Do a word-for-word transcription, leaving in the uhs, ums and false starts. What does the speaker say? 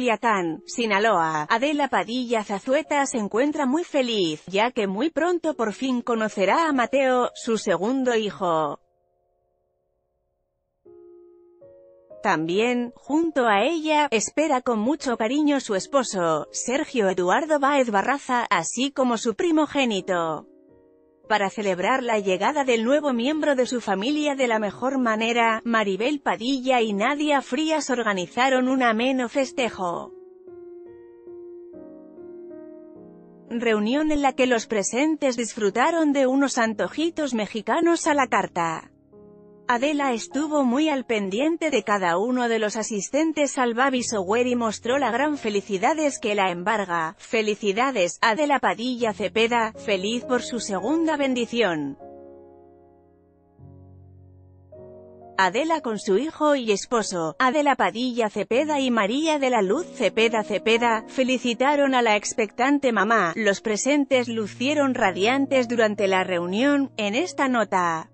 Culiacán, Sinaloa. Adela Padilla Zazueta se encuentra muy feliz, ya que muy pronto por fin conocerá a Mateo, su segundo hijo. También, junto a ella, espera con mucho cariño su esposo, Sergio Eduardo Báez Barraza, así como su primogénito. Para celebrar la llegada del nuevo miembro de su familia de la mejor manera, Maribel Padilla y Nadia Frías organizaron un ameno festejo. Reunión en la que los presentes disfrutaron de unos antojitos mexicanos a la carta. Adela estuvo muy al pendiente de cada uno de los asistentes al baby shower y mostró la gran felicidades que la embarga. Felicidades, Adela Padilla Cepeda, feliz por su segunda bendición. Adela con su hijo y esposo, Adela Padilla Cepeda y María de la Luz Cepeda Cepeda, felicitaron a la expectante mamá. Los presentes lucieron radiantes durante la reunión. En esta nota,